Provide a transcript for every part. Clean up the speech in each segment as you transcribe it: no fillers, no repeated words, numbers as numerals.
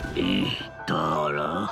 Tara.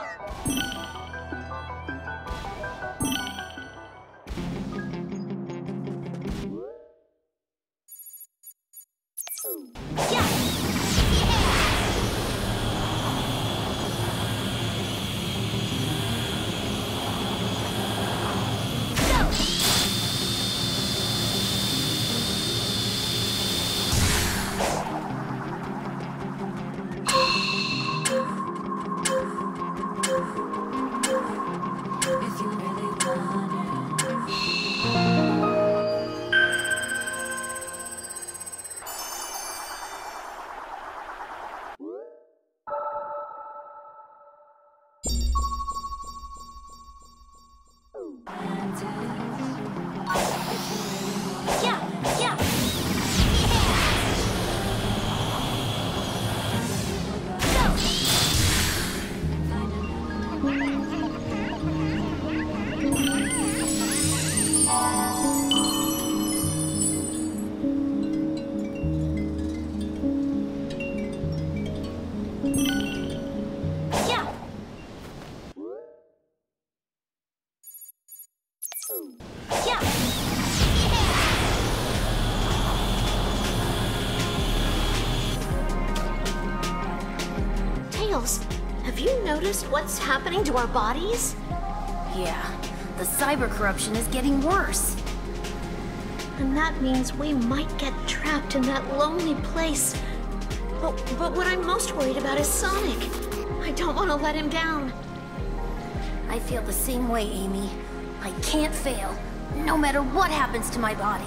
Have you noticed what's happening to our bodies? Yeah, the cyber corruption is getting worse. And that means we might get trapped in that lonely place. But what I'm most worried about is Sonic. I don't want to let him down. I feel the same way, Amy. I can't fail, no matter what happens to my body.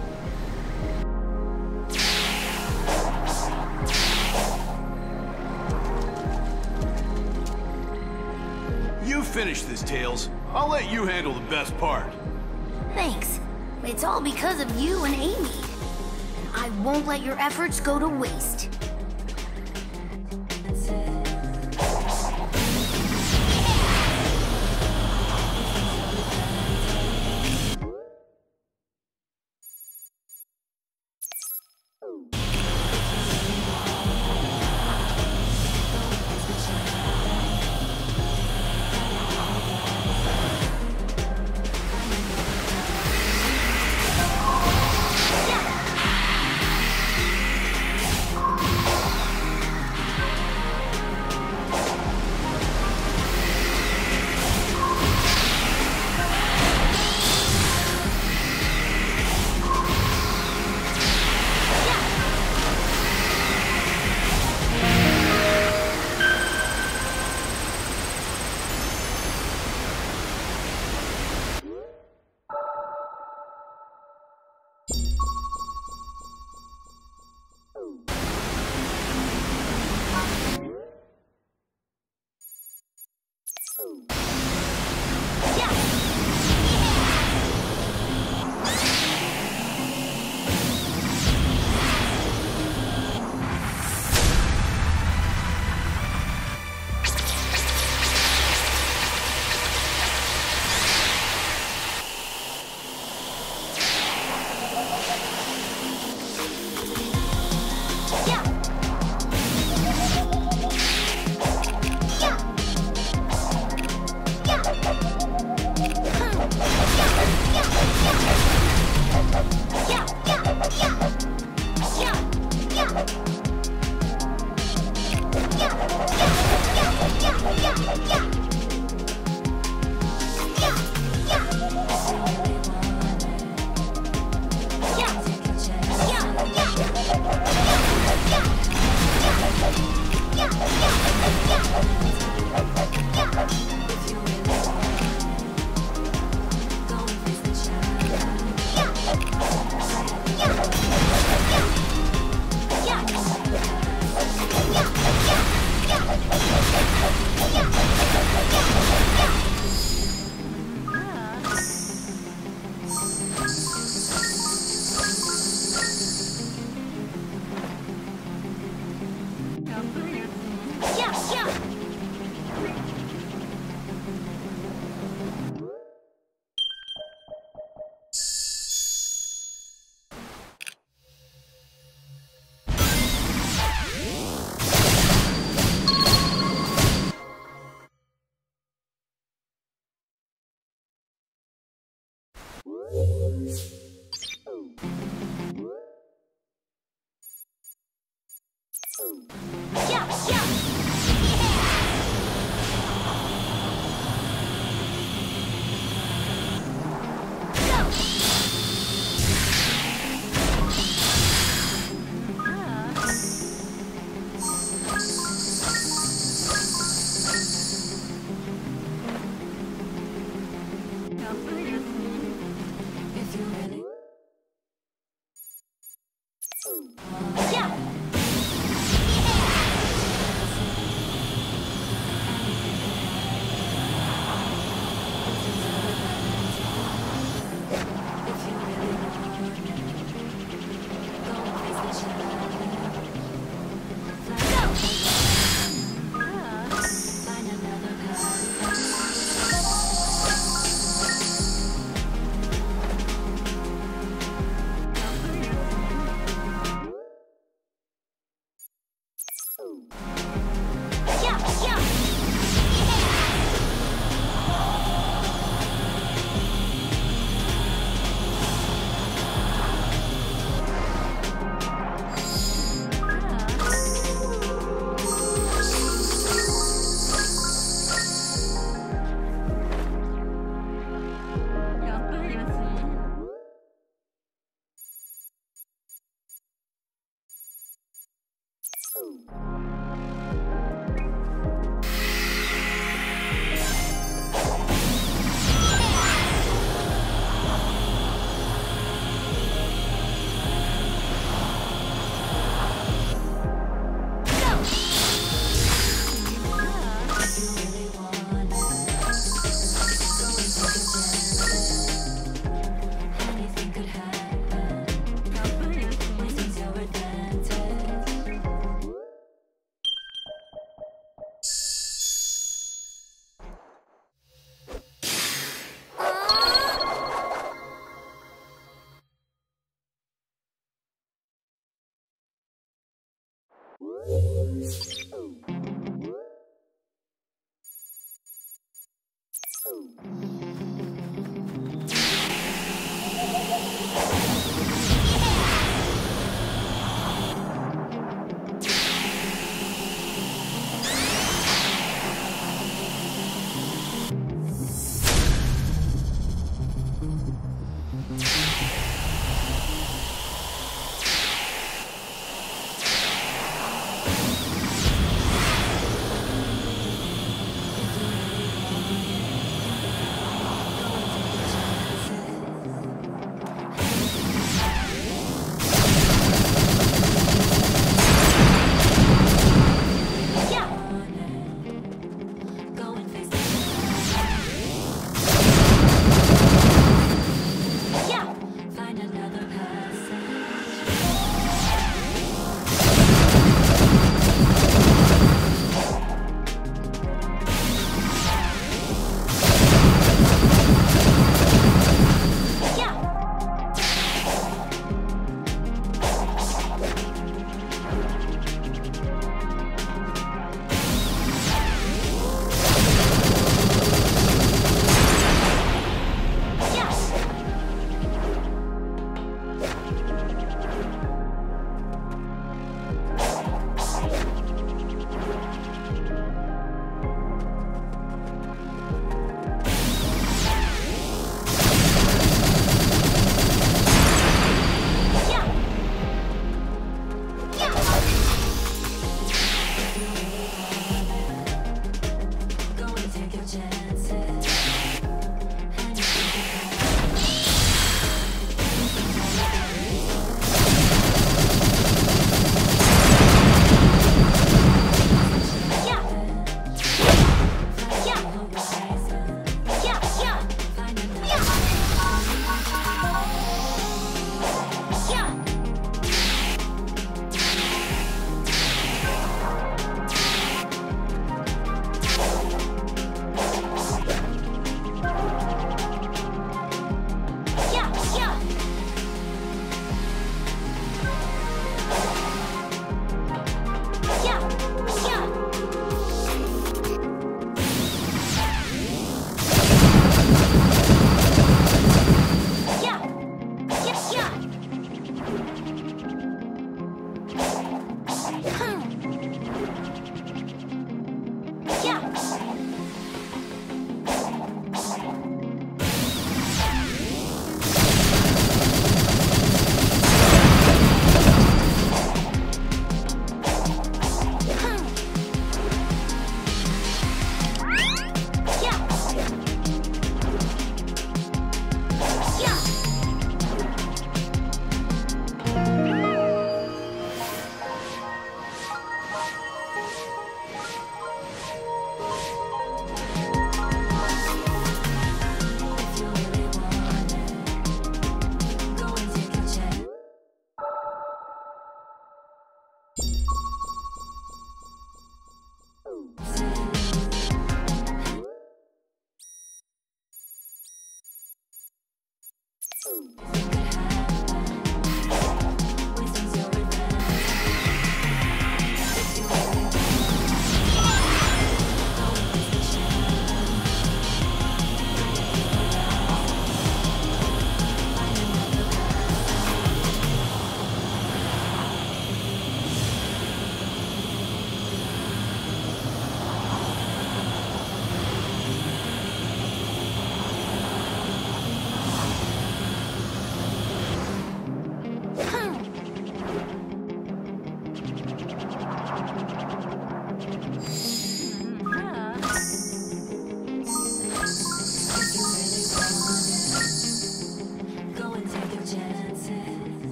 You finish this, Tails. I'll let you handle the best part. Thanks. It's all because of you and Amy. I won't let your efforts go to waste.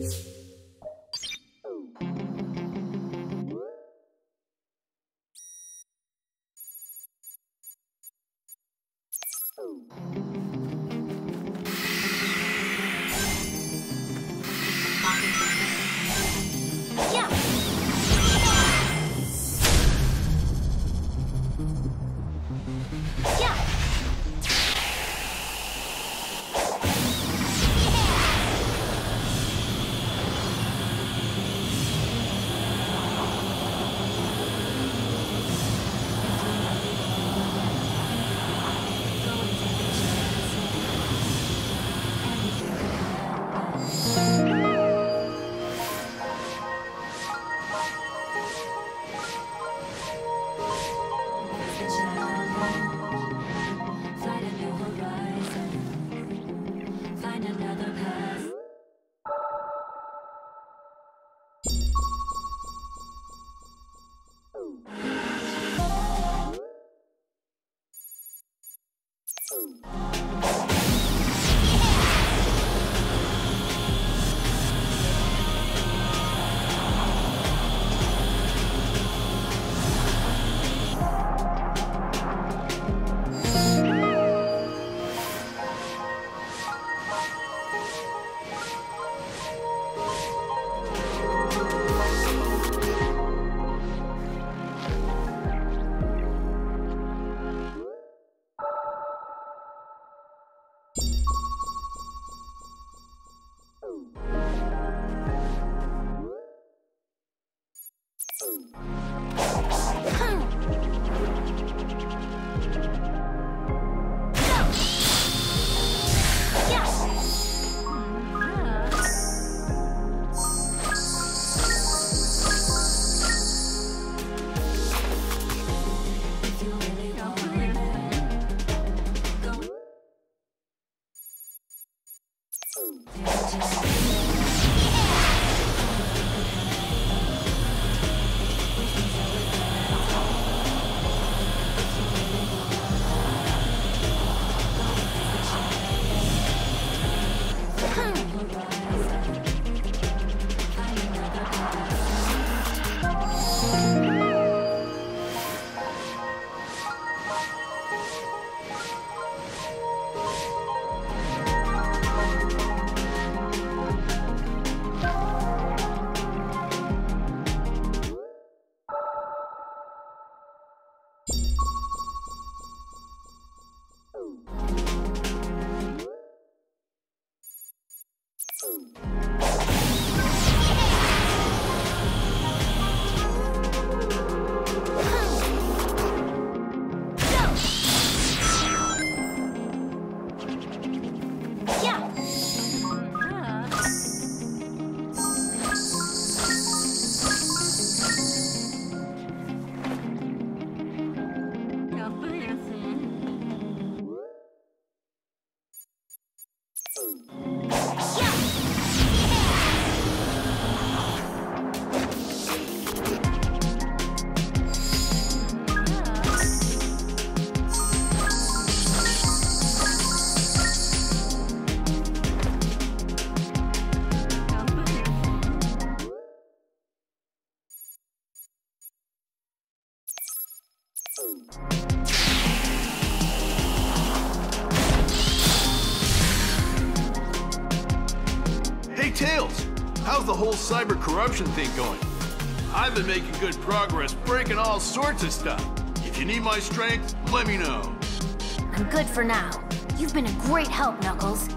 Hey, Tails! How's the whole cyber corruption thing going? I've been making good progress breaking all sorts of stuff. If you need my strength, let me know. I'm good for now. You've been a great help, Knuckles.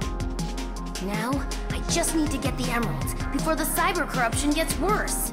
Now, I just need to get the emeralds before the cyber corruption gets worse.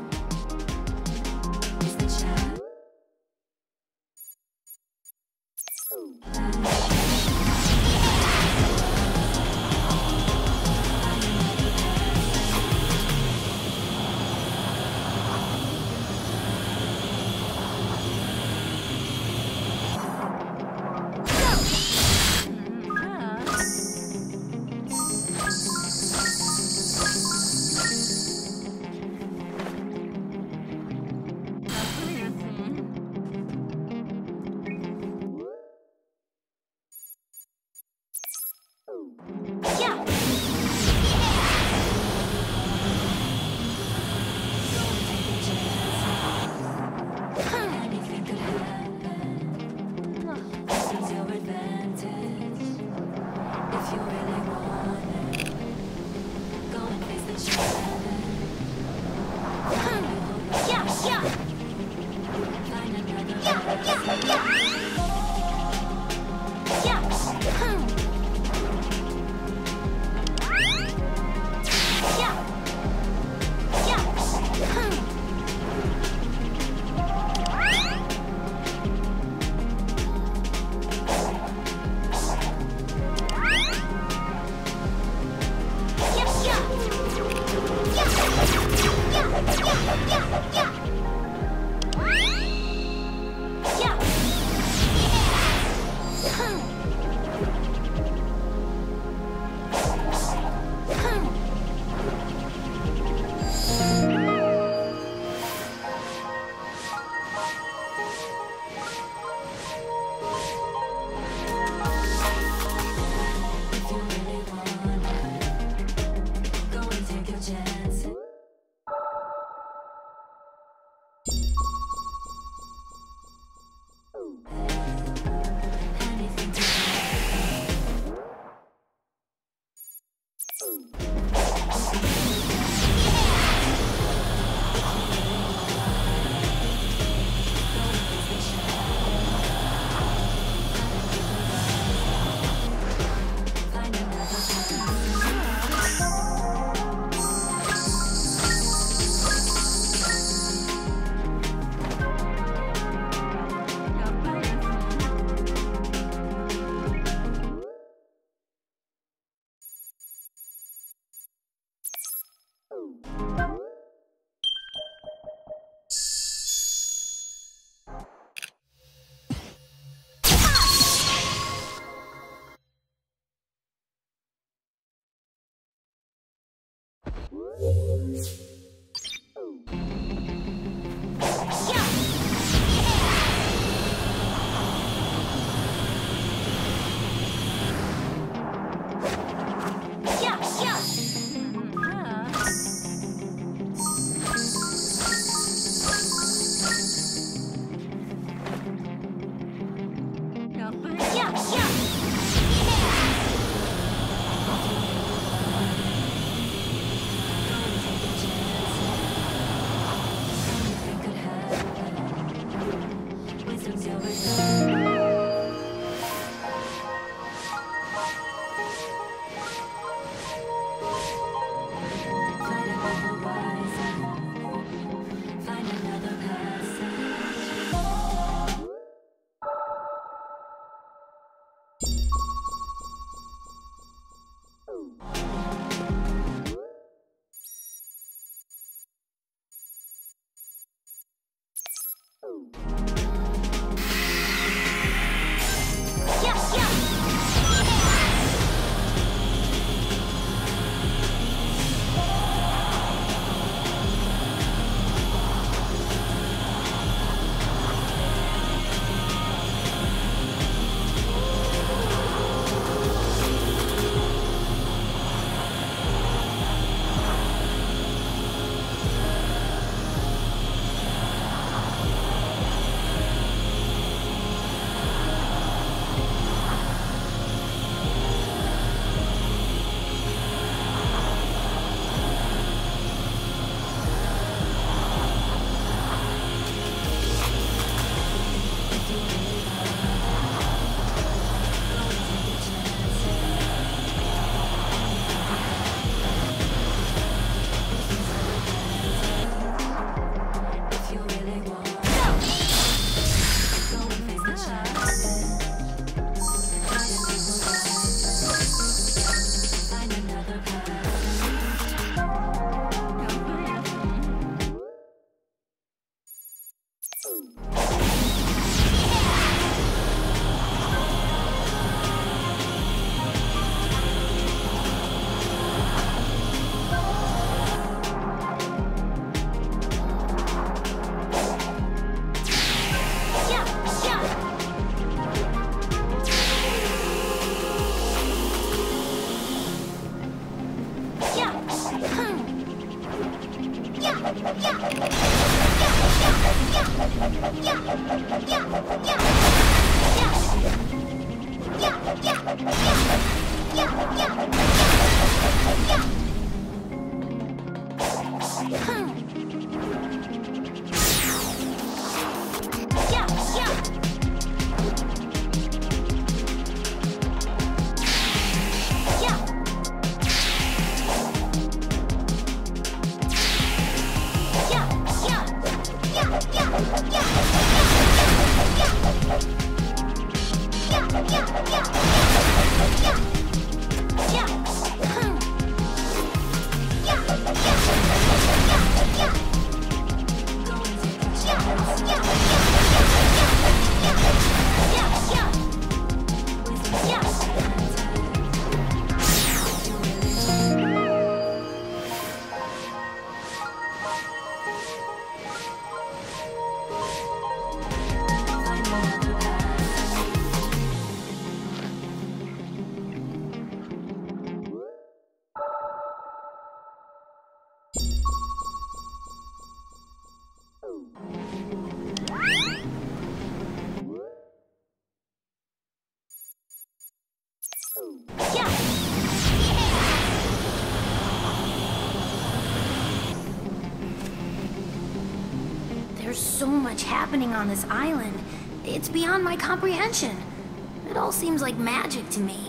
There's so much happening on this island. It's beyond my comprehension. It all seems like magic to me.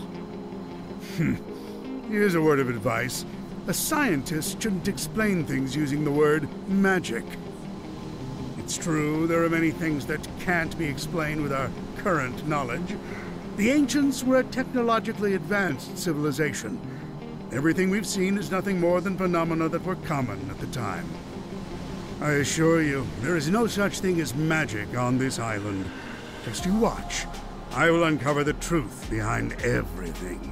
Here's a word of advice. A scientist shouldn't explain things using the word magic. It's true, there are many things that can't be explained with our current knowledge. The ancients were a technologically advanced civilization. Everything we've seen is nothing more than phenomena that were common at the time. I assure you, there is no such thing as magic on this island. Just you watch. I will uncover the truth behind everything.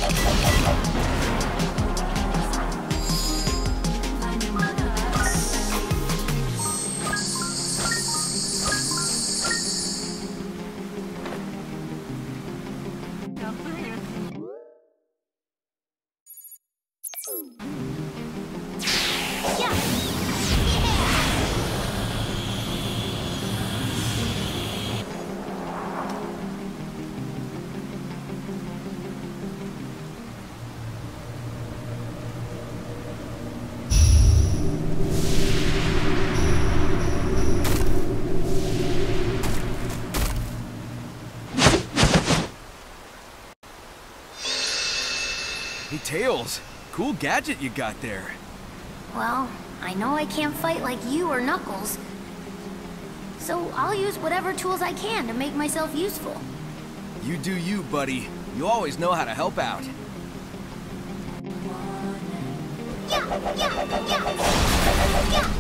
Hey, Tails, cool gadget you got there. Well, I know I can't fight like you or Knuckles, so I'll use whatever tools I can to make myself useful. You do you, buddy. You always know how to help out. Yeah, yeah, yeah, yeah.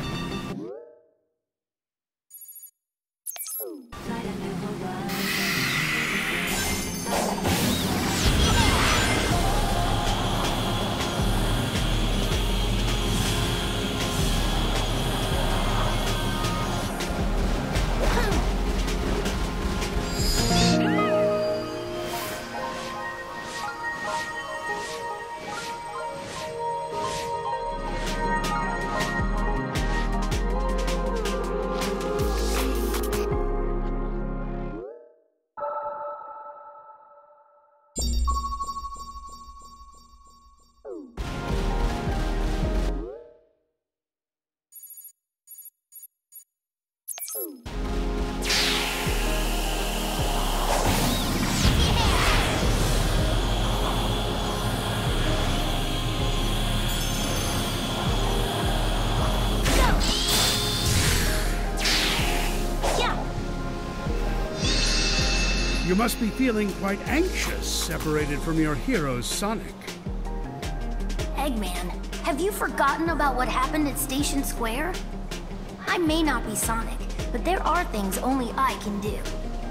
You must be feeling quite anxious, separated from your hero, Sonic. Eggman, have you forgotten about what happened at Station Square? I may not be Sonic, but there are things only I can do.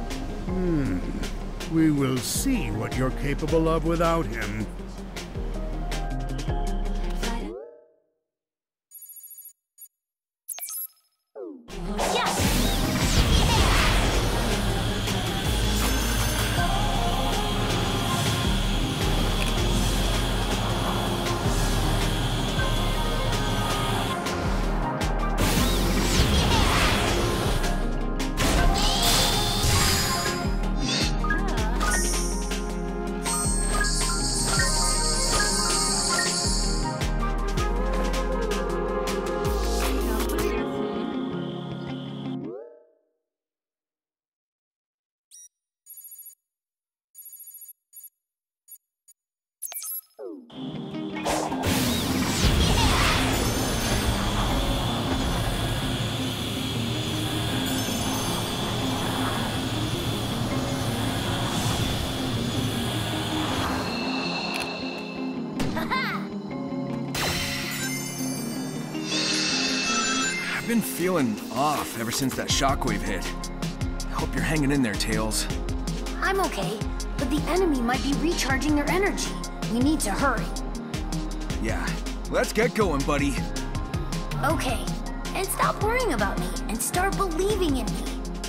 We will see what you're capable of without him. I've been feeling off ever since that shockwave hit. I hope you're hanging in there, Tails. I'm okay, but the enemy might be recharging their energy. We need to hurry. Yeah, let's get going, buddy. Okay, and stop worrying about me and start believing in me.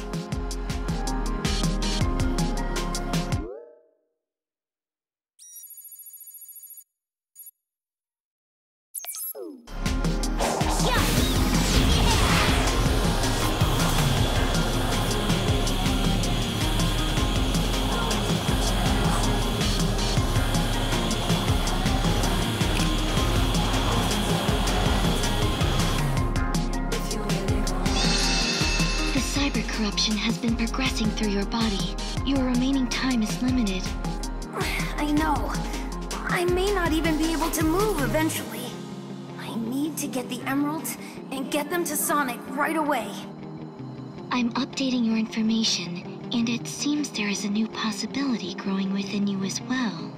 Corruption has been progressing through your body. Your remaining time is limited. I know. I may not even be able to move eventually. I need to get the emeralds and get them to Sonic right away. I'm updating your information, and it seems there is a new possibility growing within you as well.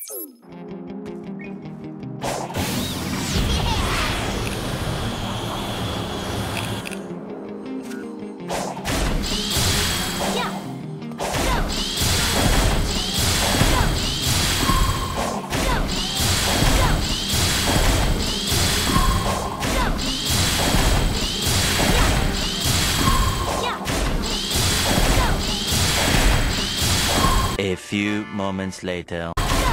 A few moments later.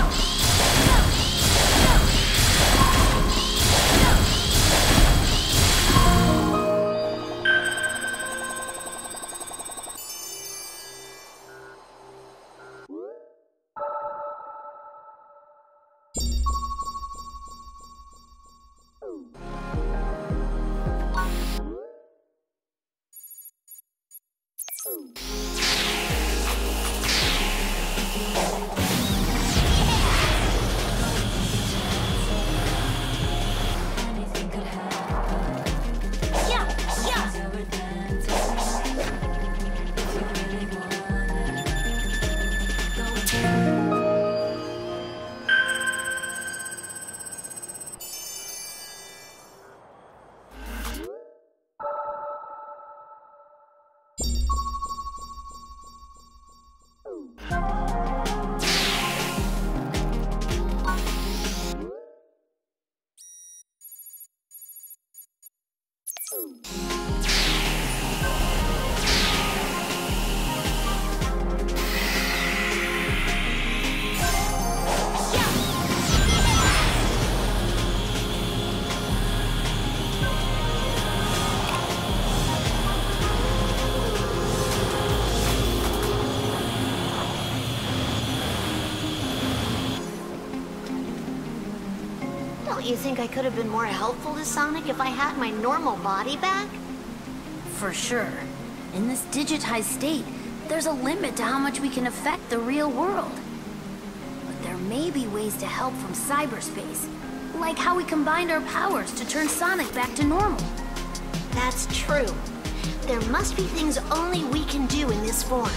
You think I could have been more helpful to Sonic if I had my normal body back? For sure. In this digitized state, there's a limit to how much we can affect the real world. But there may be ways to help from cyberspace, like how we combined our powers to turn Sonic back to normal. That's true. There must be things only we can do in this form.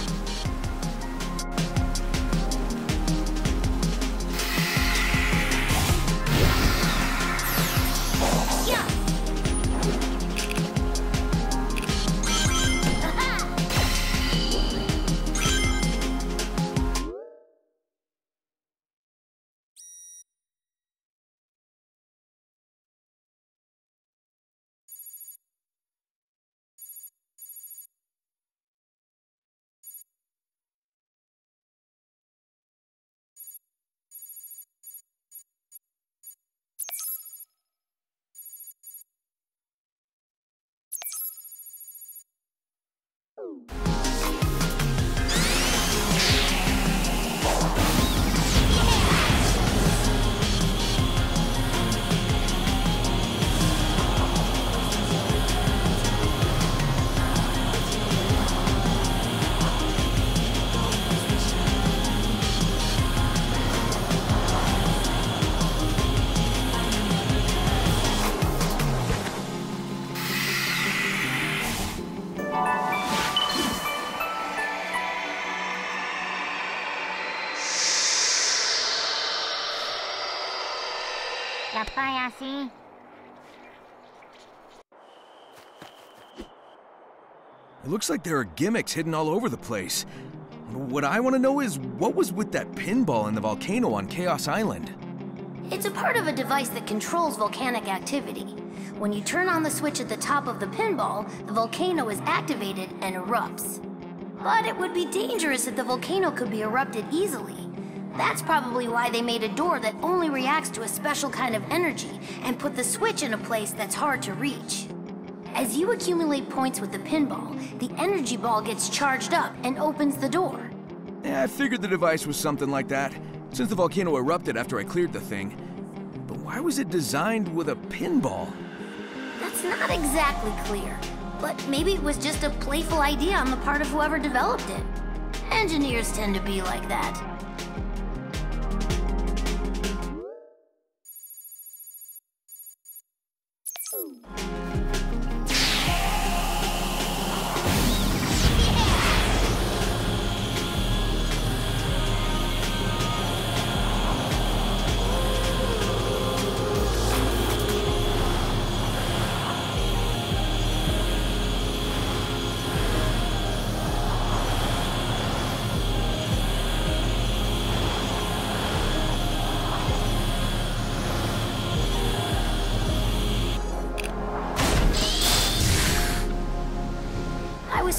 It looks like there are gimmicks hidden all over the place. What I want to know is, what was with that pinball in the volcano on Chaos Island? It's a part of a device that controls volcanic activity. When you turn on the switch at the top of the pinball, the volcano is activated and erupts. But it would be dangerous if the volcano could be erupted easily. That's probably why they made a door that only reacts to a special kind of energy and put the switch in a place that's hard to reach. As you accumulate points with the pinball, the energy ball gets charged up and opens the door. Yeah, I figured the device was something like that, since the volcano erupted after I cleared the thing. But why was it designed with a pinball? That's not exactly clear, but maybe it was just a playful idea on the part of whoever developed it. Engineers tend to be like that.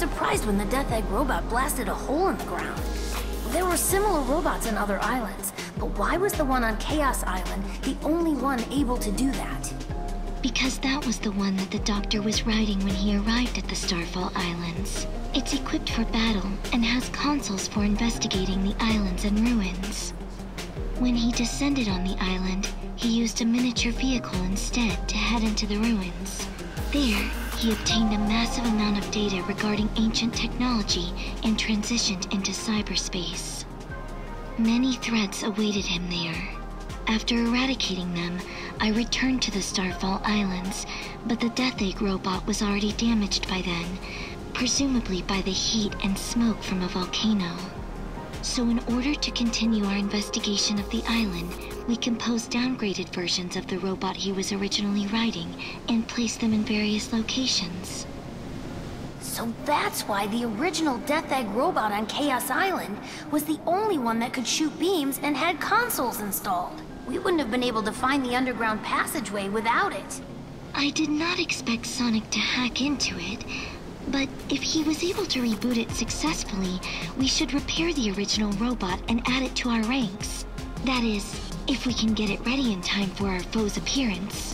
surprised when the Death Egg robot blasted a hole in the ground. There were similar robots on other islands, but why was the one on Chaos Island the only one able to do that? Because that was the one that the Doctor was riding when he arrived at the Starfall Islands. It's equipped for battle and has consoles for investigating the islands and ruins. When he descended on the island, he used a miniature vehicle instead to head into the ruins. There, he obtained a massive amount of data regarding ancient technology and transitioned into cyberspace. Many threats awaited him there. After eradicating them, I returned to the Starfall Islands, but the Death Egg robot was already damaged by then, presumably by the heat and smoke from a volcano. So in order to continue our investigation of the island, we composed downgraded versions of the robot he was originally riding and placed them in various locations. So that's why the original Death Egg robot on Chaos Island was the only one that could shoot beams and had consoles installed. We wouldn't have been able to find the underground passageway without it. I did not expect Sonic to hack into it, but if he was able to reboot it successfully, we should repair the original robot and add it to our ranks. That is, if we can get it ready in time for our foe's appearance.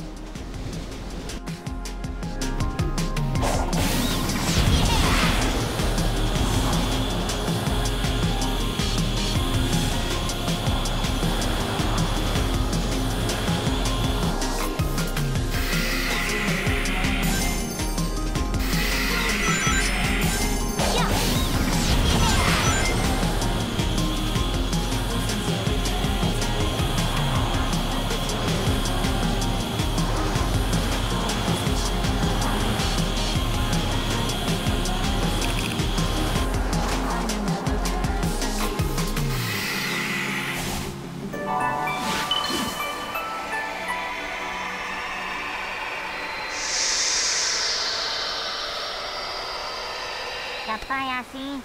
Yapayashi.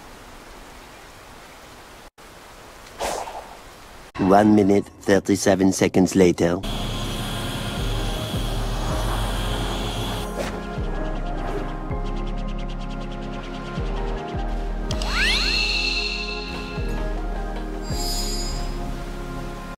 1 minute, 37 seconds later.